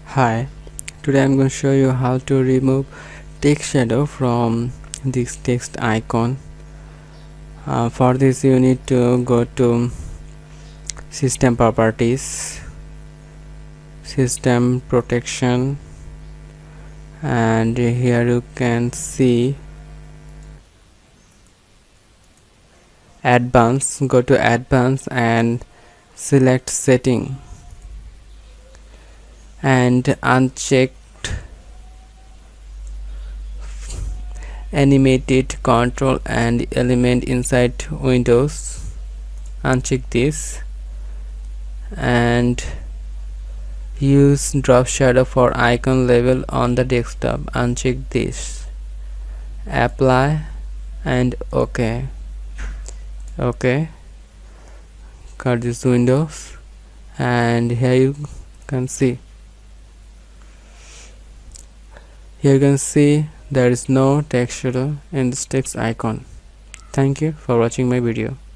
Hi, today I'm going to show you how to remove text shadow from this text icon. For this you need to go to System Properties, System Protection, and here you can see Advanced. Go to Advanced and select Setting and uncheck Animated control and element inside Windows. Uncheck this and use drop shadow for icon level on the desktop. Uncheck this, apply and OK. Cut this windows and here you can see there is no text shadow in this text icon. Thank you for watching my video.